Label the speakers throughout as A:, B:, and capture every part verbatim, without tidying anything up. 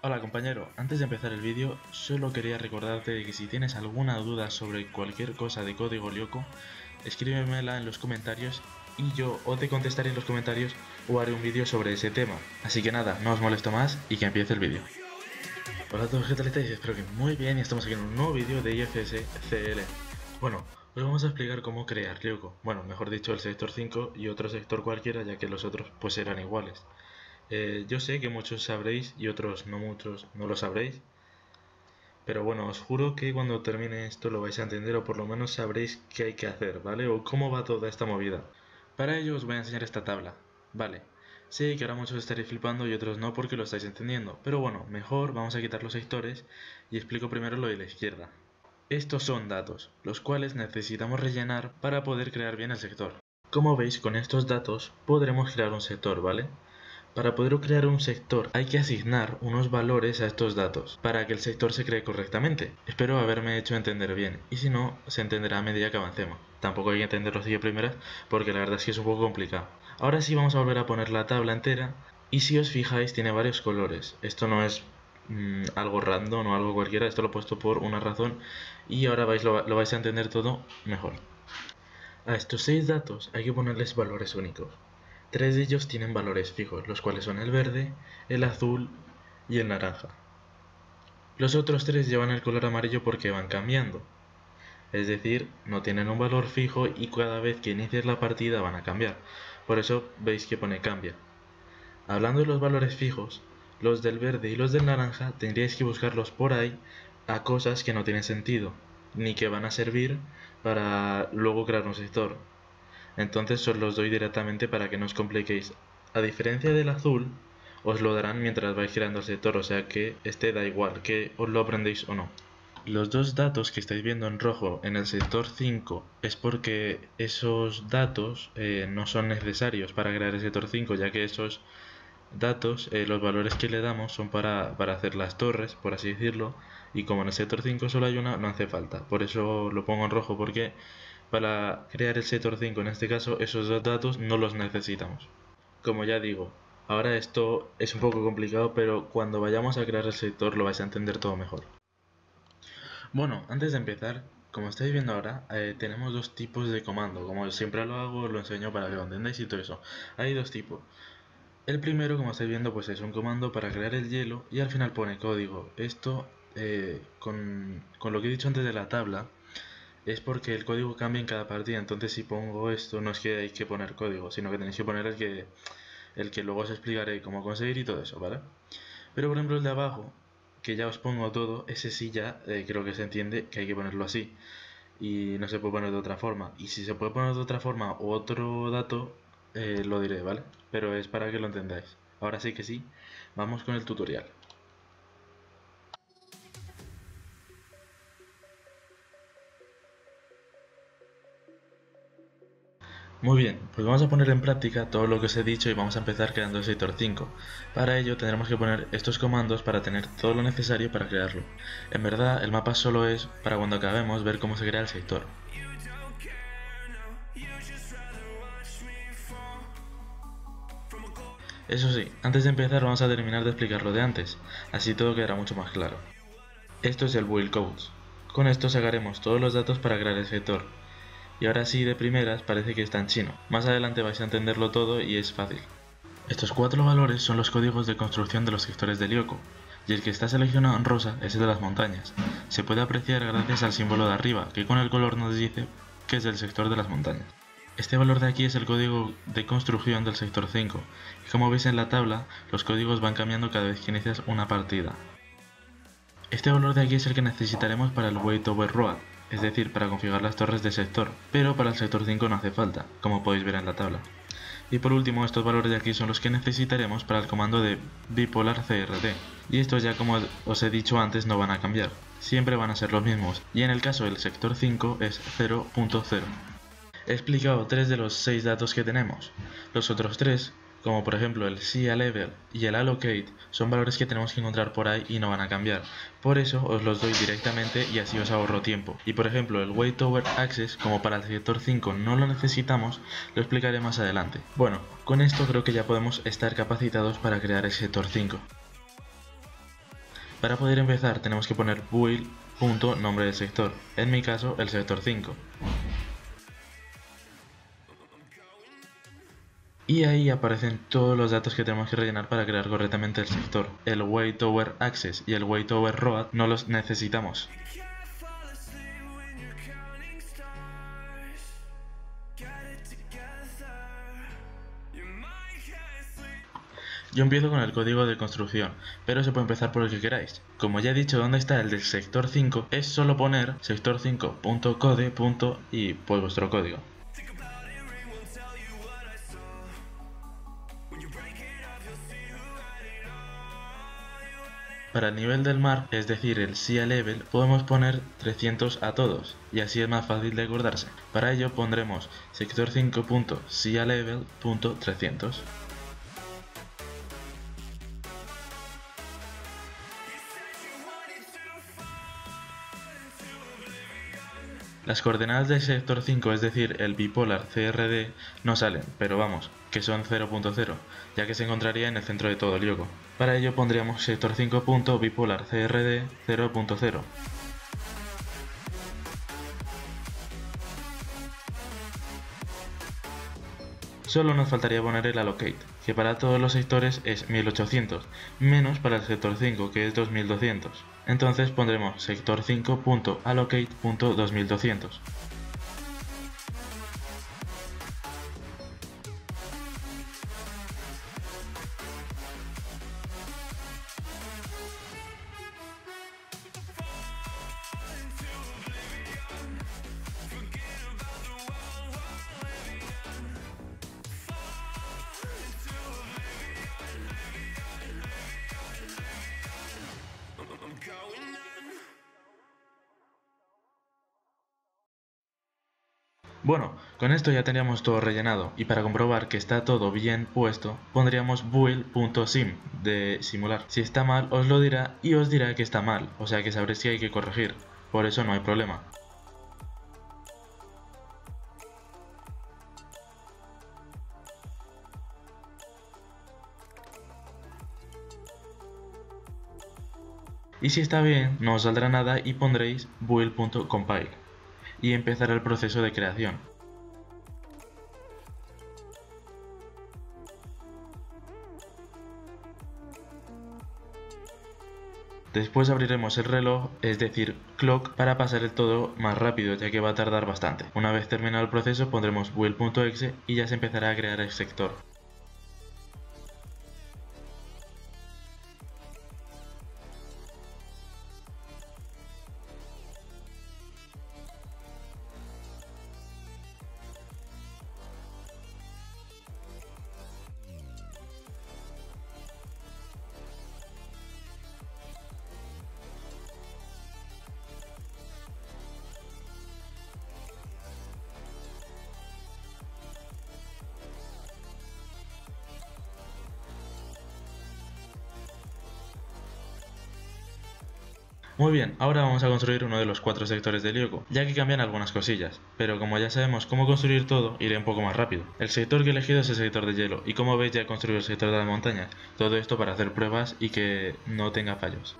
A: Hola compañero, antes de empezar el vídeo, solo quería recordarte de que si tienes alguna duda sobre cualquier cosa de código Lyoko, escríbemela en los comentarios y yo o te contestaré en los comentarios o haré un vídeo sobre ese tema. Así que nada, no os molesto más y que empiece el vídeo. Hola a todos, ¿qué tal estáis? Espero que muy bien y estamos aquí en un nuevo vídeo de I F S C L. Bueno, hoy vamos a explicar cómo crear Lyoko. Bueno, mejor dicho, el sector cinco y otro sector cualquiera, ya que los otros pues eran iguales. Eh, yo sé que muchos sabréis y otros no muchos no lo sabréis, pero bueno, os juro que cuando termine esto lo vais a entender o por lo menos sabréis qué hay que hacer, ¿vale? O cómo va toda esta movida. Para ello os voy a enseñar esta tabla, ¿vale? Sé que ahora muchos estaréis flipando y otros no porque lo estáis entendiendo, pero bueno, mejor vamos a quitar los sectores y explico primero lo de la izquierda. Estos son datos, los cuales necesitamos rellenar para poder crear bien el sector. Como veis, con estos datos podremos crear un sector, ¿vale? Para poder crear un sector hay que asignar unos valores a estos datos para que el sector se cree correctamente. Espero haberme hecho entender bien y si no, se entenderá a medida que avancemos. Tampoco hay que entenderlo así de primeras porque la verdad es que es un poco complicado. Ahora sí vamos a volver a poner la tabla entera y si os fijáis tiene varios colores. Esto no es mmm, algo random o algo cualquiera, esto lo he puesto por una razón y ahora vais, lo, lo vais a entender todo mejor. A estos seis datos hay que ponerles valores únicos. Tres de ellos tienen valores fijos, los cuales son el verde, el azul y el naranja. Los otros tres llevan el color amarillo porque van cambiando, es decir, no tienen un valor fijo y cada vez que inicies la partida van a cambiar, por eso veis que pone cambia. Hablando de los valores fijos, los del verde y los del naranja tendríais que buscarlos por ahí a cosas que no tienen sentido, ni que van a servir para luego crear un sector. Entonces os los doy directamente para que no os compliquéis. A diferencia del azul, os lo darán mientras vais creando el sector, o sea que este da igual que os lo aprendéis o no. Los dos datos que estáis viendo en rojo en el sector cinco es porque esos datos eh, no son necesarios para crear el sector cinco, ya que esos datos, eh, los valores que le damos son para, para hacer las torres, por así decirlo, y como en el sector cinco solo hay una, no hace falta. Por eso lo pongo en rojo, porque para crear el sector cinco en este caso esos dos datos no los necesitamos. Como ya digo, ahora esto es un poco complicado, pero cuando vayamos a crear el sector lo vais a entender todo mejor. Bueno, antes de empezar, como estáis viendo ahora, eh, tenemos dos tipos de comando. Como siempre lo hago, lo enseño para que lo entendáis y todo eso. Hay dos tipos. El primero, como estáis viendo, pues es un comando para crear el hielo y al final pone código. Esto, eh, con, con lo que he dicho antes de la tabla, es porque el código cambia en cada partida. Entonces si pongo esto, no es que hay que poner código, sino que tenéis que poner el que, el que luego os explicaré cómo conseguir y todo eso, ¿vale? Pero por ejemplo el de abajo, que ya os pongo todo, ese sí ya eh, creo que se entiende que hay que ponerlo así. Y no se puede poner de otra forma. Y si se puede poner de otra forma o otro dato, eh, lo diré, ¿vale? Pero es para que lo entendáis. Ahora sí que sí, vamos con el tutorial. Muy bien, pues vamos a poner en práctica todo lo que os he dicho y vamos a empezar creando el sector cinco. Para ello tendremos que poner estos comandos para tener todo lo necesario para crearlo. En verdad el mapa solo es para cuando acabemos ver cómo se crea el sector. Eso sí, antes de empezar vamos a terminar de explicar lo de antes, así todo quedará mucho más claro. Esto es el build codes. Con esto sacaremos todos los datos para crear el sector. Y ahora sí, de primeras parece que está en chino. Más adelante vais a entenderlo todo y es fácil. Estos cuatro valores son los códigos de construcción de los sectores de Lyoko, y el que está seleccionado en rosa es el de las montañas. Se puede apreciar gracias al símbolo de arriba, que con el color nos dice que es el sector de las montañas. Este valor de aquí es el código de construcción del sector cinco, y como veis en la tabla, los códigos van cambiando cada vez que inicias una partida. Este valor de aquí es el que necesitaremos para el Weight Over Road, es decir, para configurar las torres de sector, pero para el sector cinco no hace falta, como podéis ver en la tabla. Y por último, estos valores de aquí son los que necesitaremos para el comando de bipolar C R T, y estos ya como os he dicho antes no van a cambiar, siempre van a ser los mismos, y en el caso del sector cinco es cero punto cero. He explicado tres de los seis datos que tenemos. Los otros tres, como por ejemplo el S I A Level y el Allocate, son valores que tenemos que encontrar por ahí y no van a cambiar. Por eso os los doy directamente y así os ahorro tiempo. Y por ejemplo el Weight Over Access, como para el sector cinco no lo necesitamos, lo explicaré más adelante. Bueno, con esto creo que ya podemos estar capacitados para crear el sector cinco. Para poder empezar tenemos que poner build.nombre del sector, en mi caso el sector cinco. Y ahí aparecen todos los datos que tenemos que rellenar para crear correctamente el sector. El Weight Over Access y el Weight Over Road no los necesitamos. Yo empiezo con el código de construcción, pero se puede empezar por el que queráis. Como ya he dicho dónde está el del sector cinco, es solo poner sector cinco punto code. Y pues vuestro código. Para el nivel del mar, es decir el sea level, podemos poner trescientos a todos, y así es más fácil de acordarse. Para ello pondremos sector cinco punto sea level punto trescientos. Las coordenadas del sector cinco, es decir, el bipolar C R D, no salen, pero vamos, que son cero punto cero, ya que se encontraría en el centro de todo el yoco. Para ello pondríamos sector cinco punto bipolar C R D cero punto cero. Solo nos faltaría poner el allocate, que para todos los sectores es mil ochocientos, menos para el sector cinco, que es dos mil doscientos. Entonces pondremos sector cinco punto allocate punto dos mil doscientos. Bueno, con esto ya teníamos todo rellenado, y para comprobar que está todo bien puesto, pondríamos build.sim de simular. Si está mal os lo dirá y os dirá que está mal, o sea que sabréis que hay que corregir, por eso no hay problema. Y si está bien, no os saldrá nada y pondréis build.compile y empezará el proceso de creación. Después abriremos el reloj, es decir, clock, para pasar el todo más rápido, ya que va a tardar bastante. Una vez terminado el proceso pondremos build.exe y ya se empezará a crear el sector. Muy bien, ahora vamos a construir uno de los cuatro sectores del yoco, ya que cambian algunas cosillas, pero como ya sabemos cómo construir todo, iré un poco más rápido. El sector que he elegido es el sector de hielo, y como veis ya he construido el sector de las montañas, todo esto para hacer pruebas y que no tenga fallos.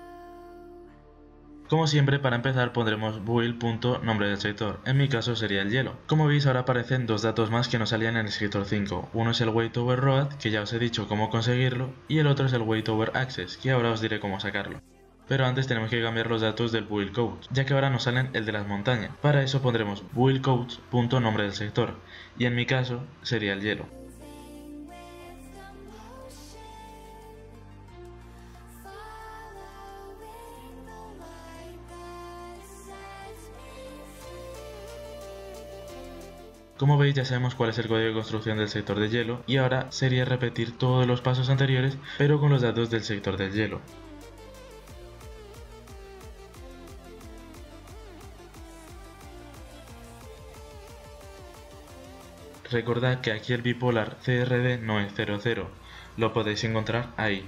A: Como siempre, para empezar pondremos build.nombre del sector, en mi caso sería el hielo. Como veis ahora aparecen dos datos más que no salían en el sector cinco, uno es el Weight Over Road, que ya os he dicho cómo conseguirlo, y el otro es el Weight Over Access, que ahora os diré cómo sacarlo. Pero antes tenemos que cambiar los datos del build code, ya que ahora nos salen el de las montañas. Para eso pondremos buildcodes.nombre del sector, y en mi caso sería el hielo. Como veis ya sabemos cuál es el código de construcción del sector de hielo, y ahora sería repetir todos los pasos anteriores, pero con los datos del sector del hielo. Recordad que aquí el bipolar C R D no es cero cero, lo podéis encontrar ahí.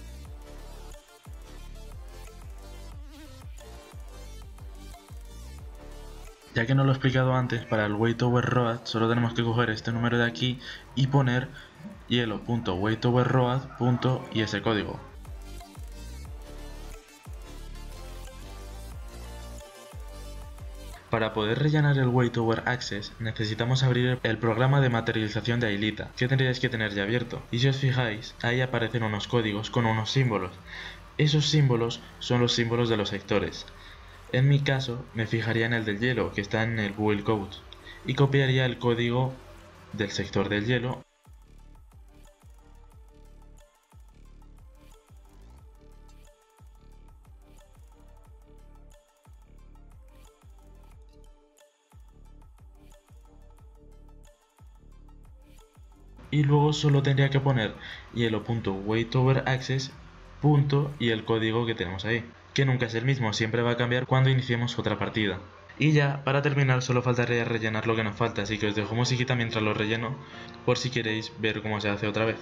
A: Ya que no lo he explicado antes, para el Weight Over Road solo tenemos que coger este número de aquí y poner hielo.weightoverroad. Y ese código. Para poder rellenar el Wait Over Access necesitamos abrir el programa de materialización de Aelita, que tendríais que tener ya abierto. Y si os fijáis, ahí aparecen unos códigos con unos símbolos. Esos símbolos son los símbolos de los sectores. En mi caso, me fijaría en el del hielo, que está en el Google Code, y copiaría el código del sector del hielo. Y luego solo tendría que poner hielo.waitover_access. Y el código que tenemos ahí, que nunca es el mismo, siempre va a cambiar cuando iniciemos otra partida. Y ya, para terminar, solo faltaría rellenar lo que nos falta, así que os dejo musiquita mientras lo relleno, por si queréis ver cómo se hace otra vez.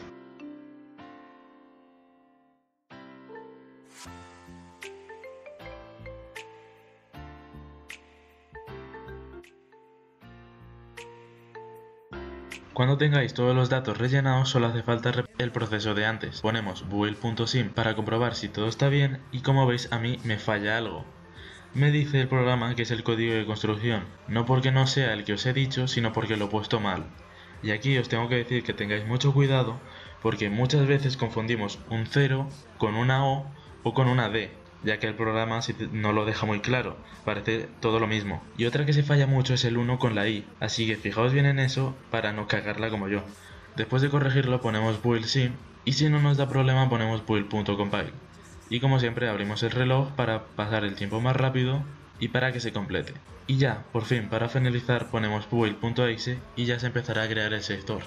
A: Cuando tengáis todos los datos rellenados, solo hace falta el proceso de antes. Ponemos build.sim para comprobar si todo está bien y como veis a mí me falla algo. Me dice el programa que es el código de construcción, no porque no sea el que os he dicho, sino porque lo he puesto mal. Y aquí os tengo que decir que tengáis mucho cuidado, porque muchas veces confundimos un cero con una O o con una D, ya que el programa no lo deja muy claro, parece todo lo mismo. Y otra que se falla mucho es el uno con la I, así que fijaos bien en eso para no cagarla como yo. Después de corregirlo ponemos build.sim y si no nos da problema ponemos build.compile. Y como siempre abrimos el reloj para pasar el tiempo más rápido y para que se complete. Y ya, por fin, para finalizar ponemos build.exe y ya se empezará a crear el sector.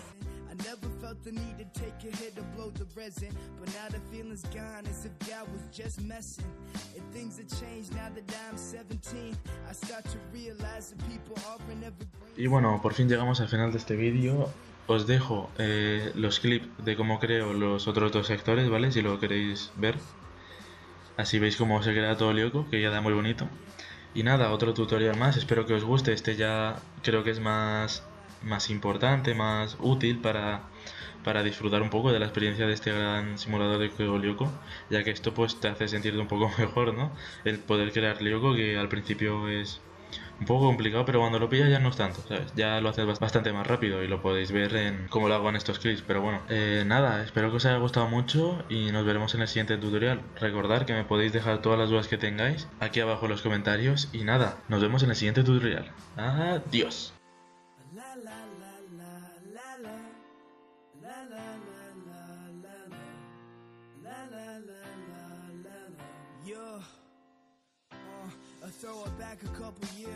A: Y bueno, por fin llegamos al final de este vídeo. Os dejo eh, los clips de cómo creo los otros dos sectores, ¿vale? Si lo queréis ver. Así veis cómo se crea todo el Lyoko, que queda muy bonito. Y nada, otro tutorial más, espero que os guste. Este ya creo que es más, más importante, más útil para, para disfrutar un poco de la experiencia de este gran simulador de juego Lyoko, ya que esto pues te hace sentirte un poco mejor, ¿no? El poder crear Lyoko, que al principio es un poco complicado, pero cuando lo pillas ya no es tanto, ¿sabes? Ya lo haces bastante más rápido y lo podéis ver en cómo lo hago en estos clips. Pero bueno, eh, nada, espero que os haya gustado mucho y nos veremos en el siguiente tutorial. Recordad que me podéis dejar todas las dudas que tengáis aquí abajo en los comentarios y nada, nos vemos en el siguiente tutorial. Adiós. Throw it back a couple years.